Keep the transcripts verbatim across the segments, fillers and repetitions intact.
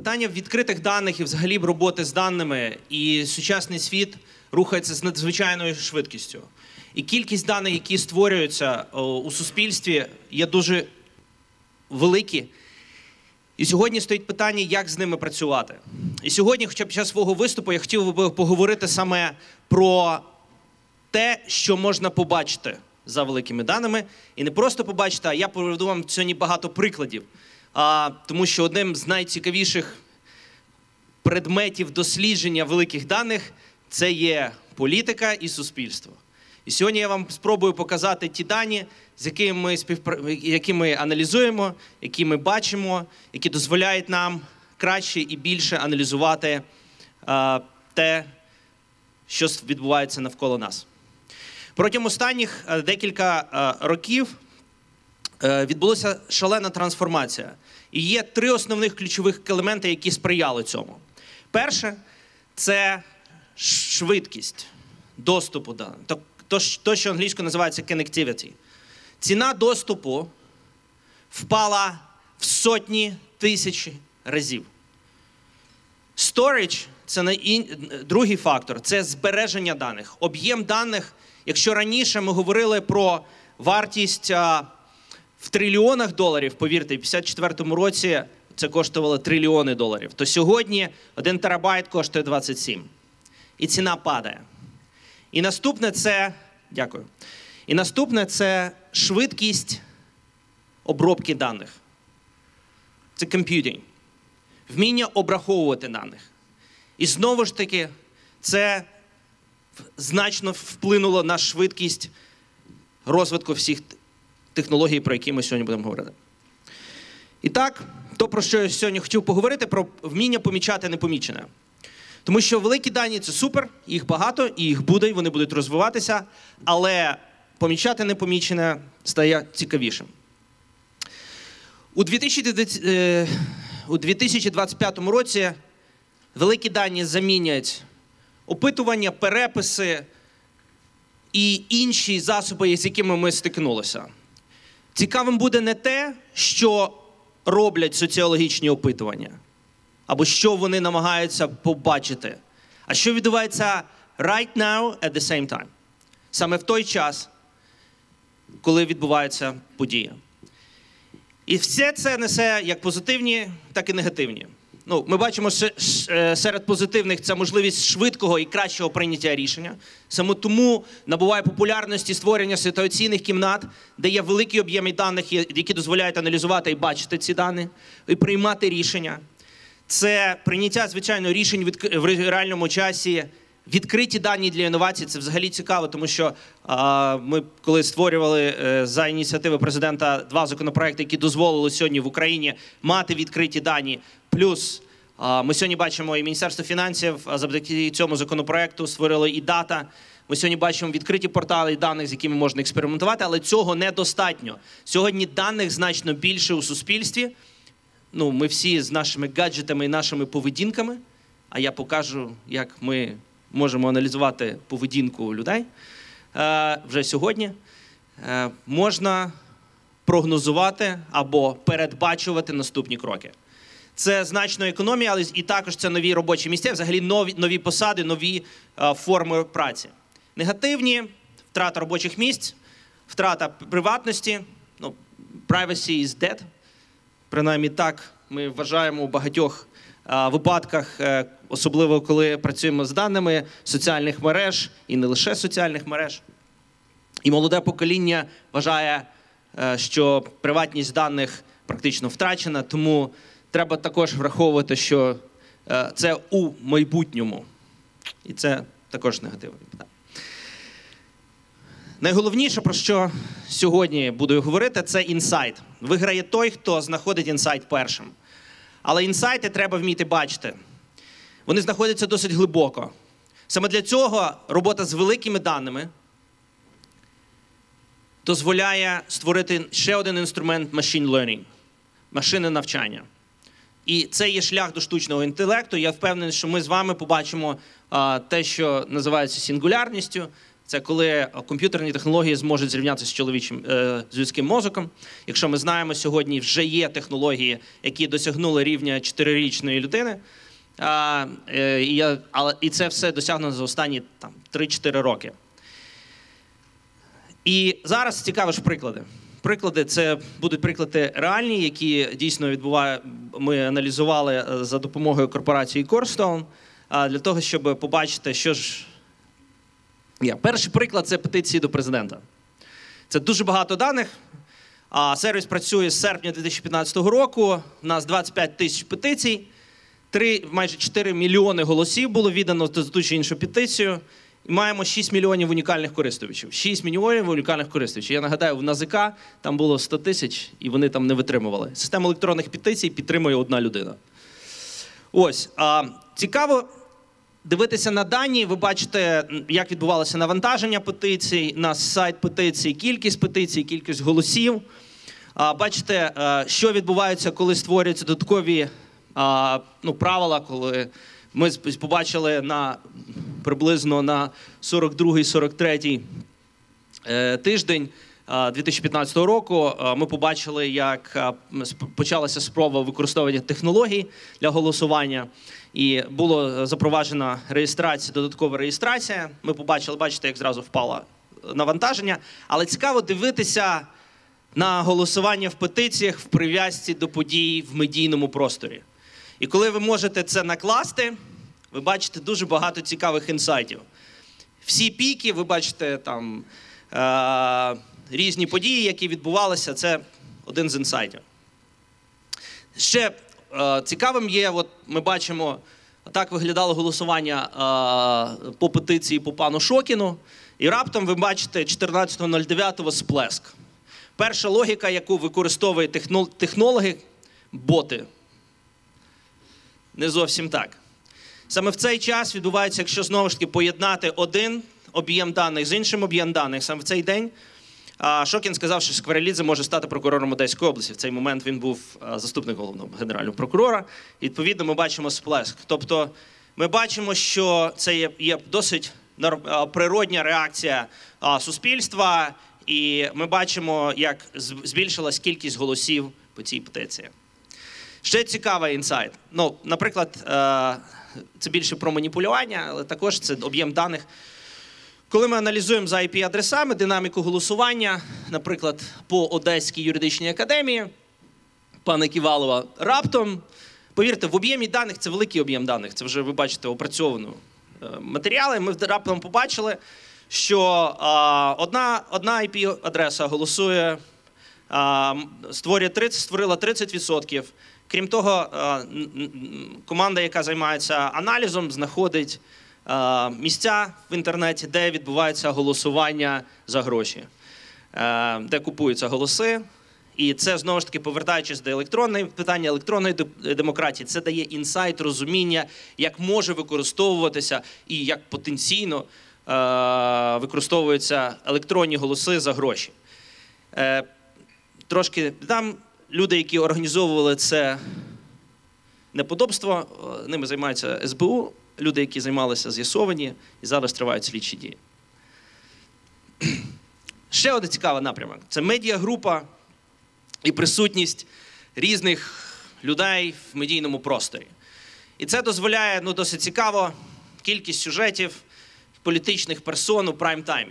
Питання відкритих даних і взагалі роботи з даними, і сучасний світ рухається з надзвичайною швидкістю. І кількість даних, які створюються у суспільстві, є дуже великі. І сьогодні стоїть питання, як з ними працювати. І сьогодні, хоча б під час свого виступу, я хотів би поговорити саме про те, що можна побачити за великими даними. І не просто побачити, а я приведу вам сьогодні багато прикладів. А, тому що одним з найцікавіших предметів дослідження великих даних – це є політика і суспільство. І сьогодні я вам спробую показати ті дані, з якими ми, співпра... які ми аналізуємо, які ми бачимо, які дозволяють нам краще і більше аналізувати а, те, що відбувається навколо нас. Протягом останніх а, декілька а, років а, відбулася шалена трансформація. І є три основних ключових елементи, які сприяли цьому. Перше – це швидкість доступу до даних. То, то, що англійською називається connectivity. Ціна доступу впала в сотні тисяч разів. Storage – це другий фактор, це збереження даних. Об'єм даних, якщо раніше ми говорили про вартість а, в трильйонах доларів, повірте, в п'ятдесят четвертому році це коштувало трильйони доларів, то сьогодні один терабайт коштує двадцять сім. І ціна падає. І наступне це, дякую, і наступне це швидкість обробки даних. Це комп'ютинг. Вміння обраховувати даних. І знову ж таки, це значно вплинуло на швидкість розвитку всіх технологій, про які ми сьогодні будемо говорити. І так, то, про що я сьогодні хотів поговорити, про вміння помічати непомічене. Тому що великі дані – це супер, їх багато, і їх буде, і вони будуть розвиватися, але помічати непомічене стає цікавішим. У дві тисячі двадцять п'ятому році великі дані замінять опитування, переписи і інші засоби, з якими ми стикнулися. Цікавим буде не те, що роблять соціологічні опитування, або що вони намагаються побачити, а що відбувається right now at the same time. Саме в той час, коли відбувається подія. І все це несе як позитивні, так і негативні. Ну, ми бачимо, що серед позитивних це можливість швидкого і кращого прийняття рішення. Саме тому набуває популярності створення ситуаційних кімнат, де є великі об'єми даних, які дозволяють аналізувати і бачити ці дані, і приймати рішення. Це прийняття, звичайно, рішень в реальному часі, відкриті дані для інновацій. Це взагалі цікаво, тому що а, ми, коли створювали е, за ініціативи президента два законопроекти, які дозволили сьогодні в Україні мати відкриті дані, плюс а, ми сьогодні бачимо і Міністерство фінансів, а завдяки цьому законопроекту створило і дата. Ми сьогодні бачимо відкриті портали даних, з якими можна експериментувати, але цього недостатньо. Сьогодні даних значно більше у суспільстві. Ну, ми всі з нашими гаджетами і нашими поведінками, а я покажу, як ми можемо аналізувати поведінку людей е, вже сьогодні, е, можна прогнозувати або передбачувати наступні кроки. Це значно економія, але і також це нові робочі місця, взагалі нові, нові посади, нові е, форми праці. Негативні – втрата робочих місць, втрата приватності, ну, privacy is dead. Принаймні так ми вважаємо у багатьох а, випадках, е, особливо коли працюємо з даними соціальних мереж і не лише соціальних мереж. І молоде покоління вважає, е, що приватність даних практично втрачена, тому треба також враховувати, що е, це у майбутньому. І це також негативне питання. Найголовніше, про що сьогодні буду говорити, це інсайт. Виграє той, хто знаходить інсайт першим. Але інсайти треба вміти бачити. Вони знаходяться досить глибоко. Саме для цього робота з великими даними дозволяє створити ще один інструмент machine learning – машини навчання. І це є шлях до штучного інтелекту. Я впевнений, що ми з вами побачимо а, те, що називається сингулярністю. Це коли комп'ютерні технології зможуть зрівнятися з чоловічим, е, з людським мозоком. Якщо ми знаємо, сьогодні вже є технології, які досягнули рівня чотирирічної людини. А, е, і, я, але, і це все досягнено за останні там, три-чотири роки. І зараз цікаві ж приклади. Приклади, це будуть приклади реальні, які дійсно відбувають, ми аналізували за допомогою корпорації Corestone, для того, щоб побачити, що ж є. Перший приклад – це петиції до президента. Це дуже багато даних. Сервіс працює з серпня дві тисячі п'ятнадцятого року, у нас двадцять п'ять тисяч петицій, три, майже чотири мільйони голосів було віддано за ту чи іншу петицію. І маємо шість мільйонів унікальних користувачів. шість мільйонів унікальних користувачів. Я нагадаю, в НАЗК там було сто тисяч, і вони там не витримували. Систему електронних петицій підтримує одна людина. Ось. А, цікаво дивитися на дані. Ви бачите, як відбувалося навантаження петицій, на сайт петицій, кількість петицій, кількість голосів. А, бачите, а, що відбувається, коли створюються додаткові а, ну, правила, коли ми побачили на приблизно на сорок другий - сорок третій е, тиждень е, дві тисячі п'ятнадцятого року е, ми побачили, як е, почалася спроба використовування технологій для голосування. І була запроваджена реєстрація, додаткова реєстрація. Ми побачили, бачите, як зразу впало навантаження. Але цікаво дивитися на голосування в петиціях в прив'язці до подій в медійному просторі. І коли ви можете це накласти, ви бачите дуже багато цікавих інсайтів. Всі піки, ви бачите там е- різні події, які відбувалися, це один з інсайтів. Ще е- цікавим є, от ми бачимо, так виглядало голосування е- по петиції по пану Шокіну, і раптом ви бачите чотирнадцятого дев'ятого сплеск. Перша логіка, яку використовують технологи – боти. Не зовсім так. Саме в цей час відбувається, якщо знову ж таки поєднати один об'єм даних з іншим об'єм даних, саме в цей день Шокін сказав, що Скварелідзе може стати прокурором Одеської області. В цей момент він був заступник головного генерального прокурора. І, відповідно, ми бачимо сплеск. Тобто ми бачимо, що це є, є досить природня реакція суспільства, і ми бачимо, як збільшилась кількість голосів по цій петиції. Ще цікавий інсайт. Ну, наприклад, це більше про маніпулювання, але також це об'єм даних. Коли ми аналізуємо за ай пі-адресами динаміку голосування, наприклад, по Одеській юридичній академії, пана Ківалова, раптом, повірте, в об'ємі даних, це великий об'єм даних, це вже, ви бачите, опрацьовані матеріали, ми раптом побачили, що а, одна, одна ай пі-адреса голосує, а, створює тридцять, створила тридцять відсотків. Крім того, команда, яка займається аналізом, знаходить місця в інтернеті, де відбувається голосування за гроші, де купуються голоси. І це, знову ж таки, повертаючись до електронної питання електронної демократії, це дає інсайт, розуміння, як може використовуватися і як потенційно використовуються електронні голоси за гроші. Трошки там люди, які організовували це неподобство, ними займається ес бе у, люди, які займалися, з'ясовані, і зараз тривають слідчі дії. Ще один цікавий напрямок – це медіагрупа і присутність різних людей в медійному просторі. І це дозволяє, ну, досить цікаво, кількість сюжетів політичних персон у прайм-таймі.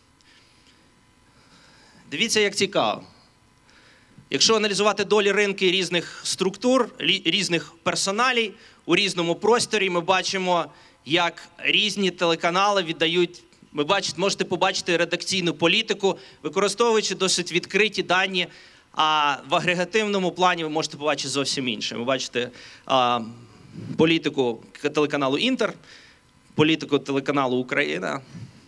Дивіться, як цікаво. Якщо аналізувати долі ринки різних структур, різних персоналій у різному просторі, ми бачимо, як різні телеканали віддають, ви бачите, можете побачити редакційну політику, використовуючи досить відкриті дані, а в агрегативному плані ви можете побачити зовсім інше. Ви бачите а, політику телеканалу «Інтер», політику телеканалу «Україна».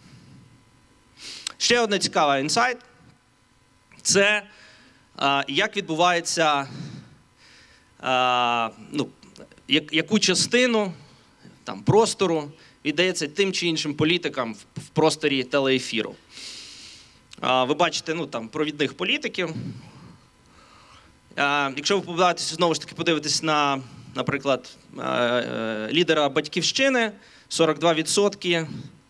Ще один цікавий інсайт – це як відбувається, ну, яку частину там, простору віддається тим чи іншим політикам в просторі телеефіру. Ви бачите, ну, там, провідних політиків. Якщо ви попадаєтеся, знову ж таки, подивитесь на, наприклад, лідера «Батьківщини», сорок два відсотки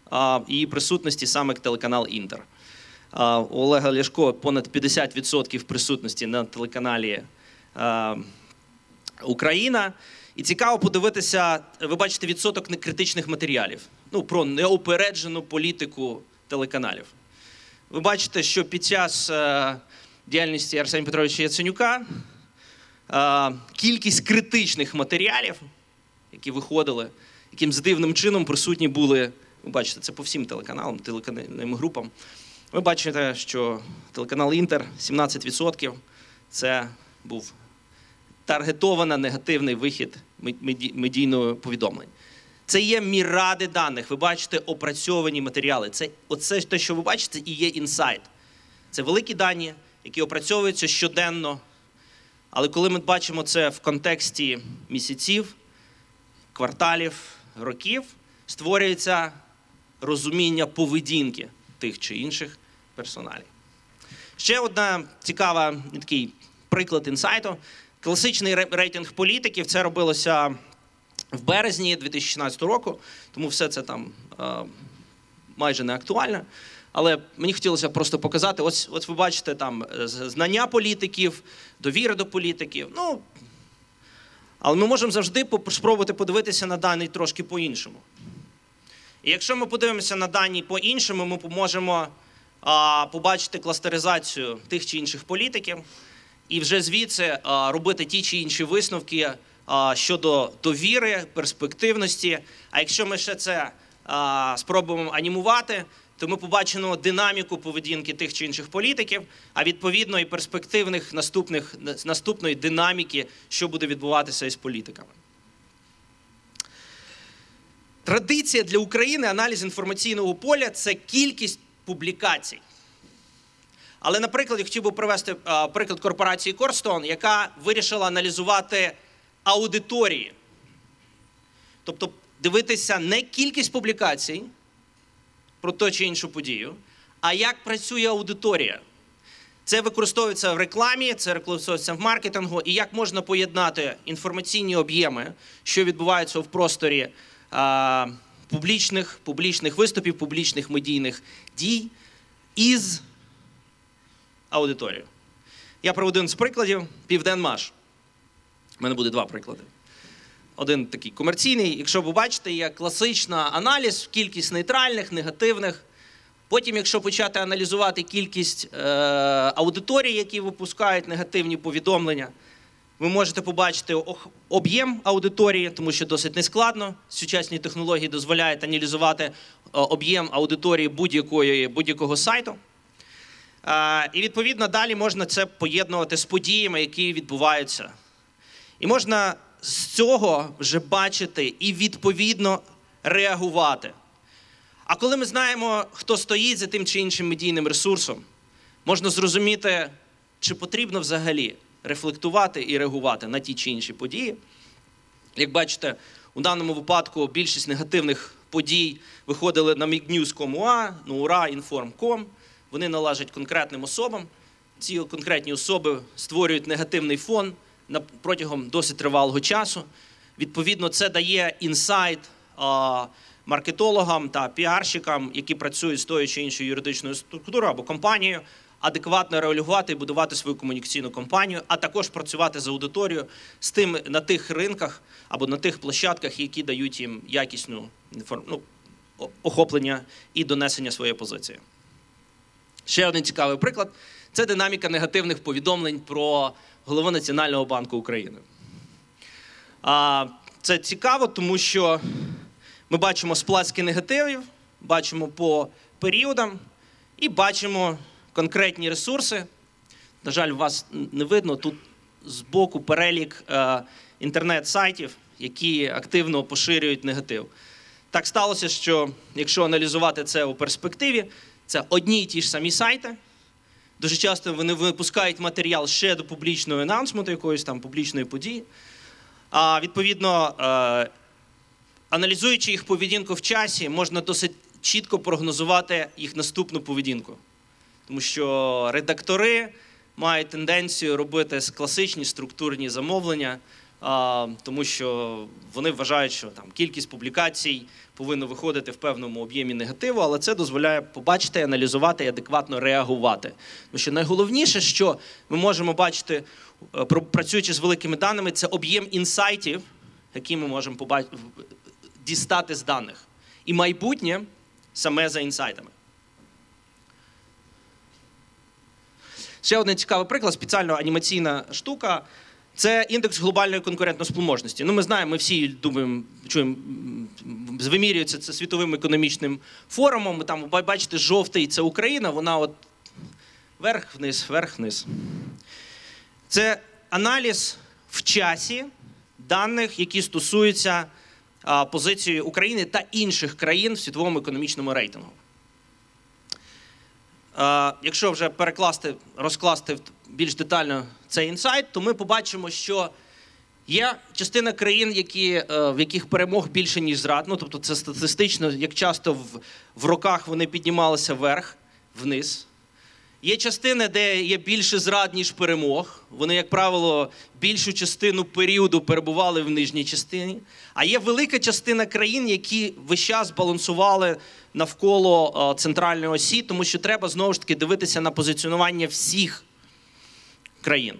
а, її присутності саме телеканал «Інтер». А, у Олега Ляшко понад п'ятдесят відсотків присутності на телеканалі а, «Україна». І цікаво подивитися, ви бачите відсоток некритичних матеріалів, ну, про неупереджену політику телеканалів. Ви бачите, що під час е, діяльності Арсенія Петровича Яценюка е, кількість критичних матеріалів, які виходили, яким з дивним чином присутні були, ви бачите, це по всім телеканалам, телеканальним групам. Ви бачите, що телеканал «Інтер» сімнадцять відсотків це був таргетовано негативний вихід медійного повідомлень. Це є міради даних. Ви бачите опрацьовані матеріали. Це, оце те, що ви бачите, і є інсайт. Це великі дані, які опрацьовуються щоденно. Але коли ми бачимо це в контексті місяців, кварталів, років, створюється розуміння поведінки тих чи інших персоналів. Ще одна цікава такий приклад інсайту. Класичний рейтинг політиків, це робилося в березні дві тисячі шістнадцятого року, тому все це там е, майже не актуально. Але мені хотілося просто показати, ось, ось ви бачите там знання політиків, довіра до політиків. Ну, але ми можемо завжди спробувати подивитися на дані трошки по-іншому. І якщо ми подивимося на дані по-іншому, ми можемо а, побачити кластеризацію тих чи інших політиків, і вже звідси а, робити ті чи інші висновки а, щодо довіри, перспективності. А якщо ми ще це а, спробуємо анімувати, то ми побачимо динаміку поведінки тих чи інших політиків, а відповідно і перспективних наступних, наступної динаміки, що буде відбуватися із політиками. Традиція для України, аналіз інформаційного поля – це кількість публікацій. Але, наприклад, я хотів би привести а, приклад корпорації Корстон, яка вирішила аналізувати аудиторії. Тобто дивитися не кількість публікацій про ту чи іншу подію, а як працює аудиторія. Це використовується в рекламі, це використовується в маркетингу, і як можна поєднати інформаційні об'єми, що відбуваються в просторі а, публічних, публічних виступів, публічних медійних дій із аудиторією. Я проведу один з прикладів – Південмаш. У мене буде два приклади. Один такий комерційний. Якщо ви бачите, є класичний аналіз, кількість нейтральних, негативних. Потім, якщо почати аналізувати кількість е, аудиторій, які випускають негативні повідомлення, ви можете побачити об'єм аудиторії, тому що досить нескладно. Сучасні технології дозволяють аналізувати об'єм аудиторії будь-якої, будь-якого сайту. Е, і, відповідно, далі можна це поєднувати з подіями, які відбуваються. І можна з цього вже бачити і відповідно реагувати. А коли ми знаємо, хто стоїть за тим чи іншим медійним ресурсом, можна зрозуміти, чи потрібно взагалі рефлектувати і реагувати на ті чи інші події. Як бачите, у даному випадку більшість негативних подій виходили на мігнюз крапка ком крапка ua, Нура, Інформ крапка ком. Вони належать конкретним особам. Ці конкретні особи створюють негативний фон протягом досить тривалого часу. Відповідно, це дає інсайт а, маркетологам та піарщикам, які працюють з тою чи іншою юридичною структурою або компанією, адекватно реагувати і будувати свою комунікаційну кампанію, а також працювати з аудиторією з тим, на тих ринках або на тих площадках, які дають їм якісну ну, охоплення і донесення своєї позиції. Ще один цікавий приклад – це динаміка негативних повідомлень про голову Національного банку України. Це цікаво, тому що ми бачимо сплески негативів, бачимо по періодам і бачимо конкретні ресурси. На жаль, вас не видно, тут збоку перелік інтернет-сайтів, які активно поширюють негатив. Так сталося, що якщо аналізувати це у перспективі, це одні й ті ж самі сайти. Дуже часто вони випускають матеріал ще до публічного анонсменту, якоїсь там публічної події. А відповідно, аналізуючи їх поведінку в часі, можна досить чітко прогнозувати їх наступну поведінку. Тому що редактори мають тенденцію робити класичні структурні замовлення тому що вони вважають, що там кількість публікацій повинна виходити в певному об'ємі негативу, але це дозволяє побачити, аналізувати і адекватно реагувати. Тому що найголовніше, що ми можемо бачити, працюючи з великими даними, це об'єм інсайтів, які ми можемо побачити, дістати з даних. І майбутнє саме за інсайтами. Ще один цікавий приклад, спеціально анімаційна штука. Це індекс глобальної конкурентоспроможності. Ну, ми знаємо, ми всі думаємо, чуємо, вимірюється це світовим економічним форумом. Там, бачите, жовтий – це Україна, вона от вверх-вниз, вверх-вниз. Це аналіз в часі даних, які стосуються а, позиції України та інших країн в світовому економічному рейтингу. А, якщо вже перекласти, розкласти більш детально цей інсайт, то ми побачимо, що є частина країн, які, в яких перемог більше, ніж зрад. Ну, тобто це статистично, як часто в, в роках вони піднімалися вверх, вниз. Є частини, де є більше зрад, ніж перемог. Вони, як правило, більшу частину періоду перебували в нижній частині. А є велика частина країн, які весь час балансували навколо центральної осі, тому що треба, знову ж таки, дивитися на позиціонування всіх країн.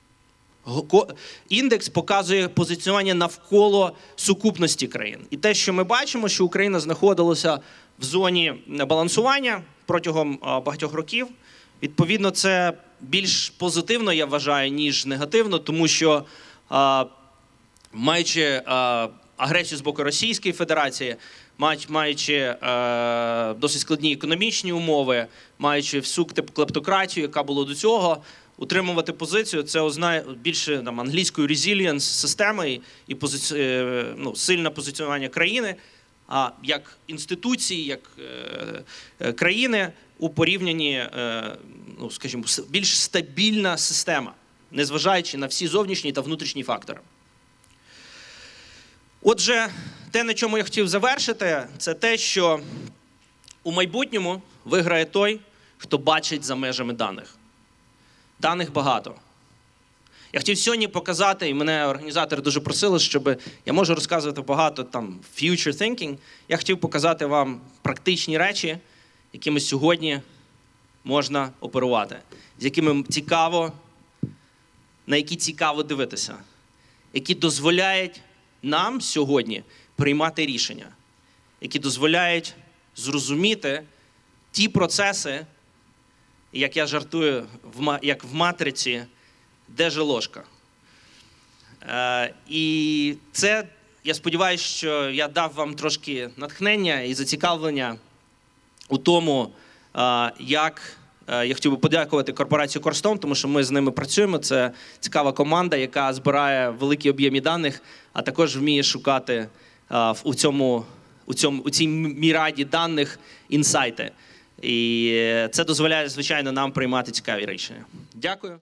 Індекс показує позиціонування навколо сукупності країн. І те, що ми бачимо, що Україна знаходилася в зоні балансування протягом багатьох років, відповідно, це більш позитивно, я вважаю, ніж негативно, тому що, маючи агресію з боку Російської Федерації, маючи досить складні економічні умови, маючи всю клептократію, яка була до цього, утримувати позицію – це означає більше там, англійською resilience системи і позиці... ну, сильне позиціонування країни, а як інституції, як е, країни у порівнянні, е, ну, скажімо, більш стабільна система, незважаючи на всі зовнішні та внутрішні фактори. Отже, те, на чому я хотів завершити, це те, що у майбутньому виграє той, хто бачить за межами даних. Даних багато. Я хотів сьогодні показати, і мене організатори дуже просили, щоб я можу розказувати багато там future thinking. Я хотів показати вам практичні речі, якими сьогодні можна оперувати, з якими цікаво, на які цікаво дивитися, які дозволяють нам сьогодні приймати рішення, які дозволяють зрозуміти ті процеси, як я жартую, як в матриці, де же ложка. Е, і це, я сподіваюся, що я дав вам трошки натхнення і зацікавлення у тому, е, як е, я хотів би подякувати корпорації Corstone, тому що ми з ними працюємо. Це цікава команда, яка збирає великі об'єми даних, а також вміє шукати е, у, цьому, у, цьому, у цій міраді даних інсайти. І це дозволяє, звичайно, нам приймати цікаві рішення. Дякую.